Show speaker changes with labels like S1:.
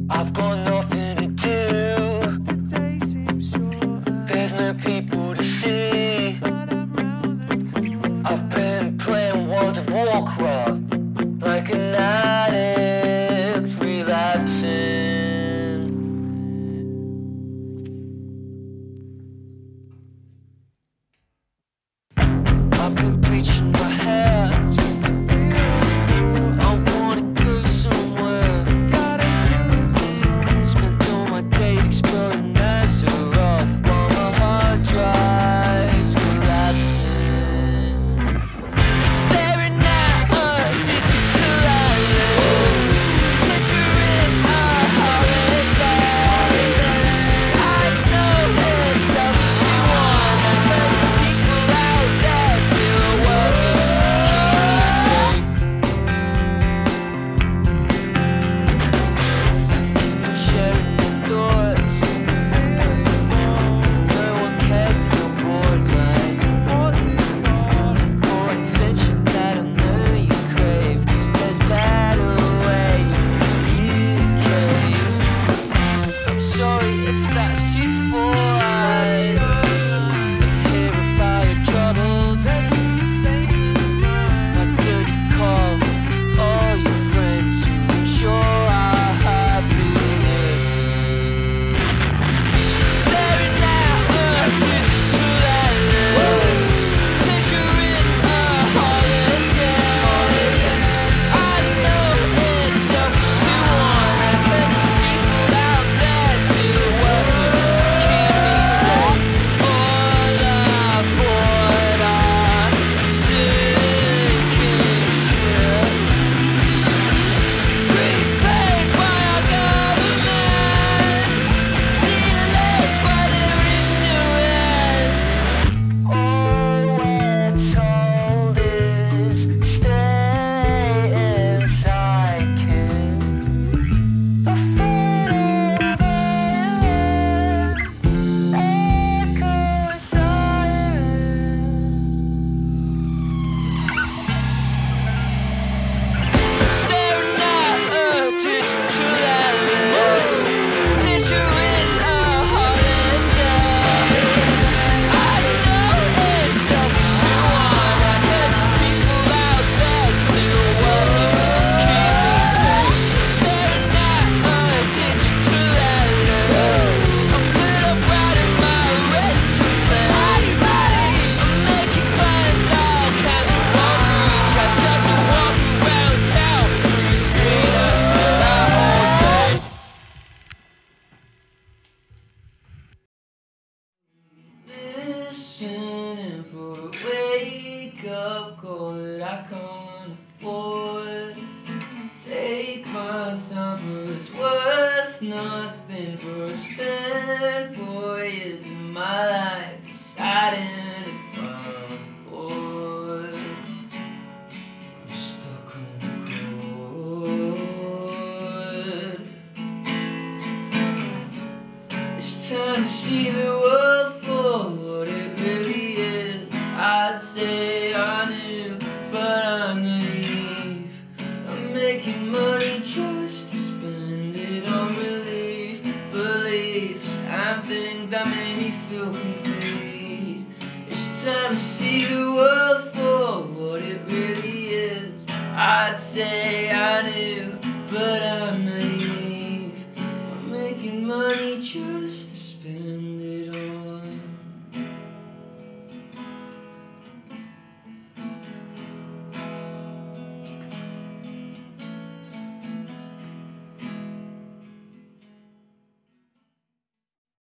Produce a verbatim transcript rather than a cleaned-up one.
S1: I've got nothing to do.
S2: The day seems short,
S1: There's no people to see.
S2: but I'm round the corner.
S1: I've been playing World of Warcraft like an addict, relapsing. I've been bleaching my hair
S2: Just to feel
S1: I wanna go somewhere.
S2: gotta do as it's on.
S1: Spent all my days exploring Azeroth while my hard drive's collapsing. Staring at a digital atlas, picturing a holiday. I know it's selfish to want that, but there's people out there still working to keep me safe. Have you been sharing your thoughts? No one cares that you're bored, right? For attention that I know you crave, 'cause there's better ways to communicate. I'm sorry if that's too forward. Hear about your troubles, my dirty call, all your friends who I'm sure are happy listening. Staring at a digital atlas, picturing a holiday. I know it's selfish to want that, 'cause there's people out there still working to keep me safe. All aboard our sinking ship, prepaid by our government, delayed by their ignorance. All we're told is stay inside, kid. A fatal echo staring at a digital atlas, picturing a holiday. I know it's selfish to want that, 'cause there's people out there still working to keep me safe. Staring at a digital atlas, I'm put off riding my wrist. I'm making plans, I'll cancel one recast just to walk around town through a screen of still out all day. Listening for a wake-up call that I can't afford. Take my time, but it's worth nothing for a spend four years of my life deciding if I'm bored. I'm stuck on the cord. It's time to see the world for what it really is. I'd say I knew, but I'm naive. I'm making money just to spend it on relief, beliefs, and things that make me feel complete. It's time to see the world for what it really is. I'd say I knew, but I'm naive. I'm making money just to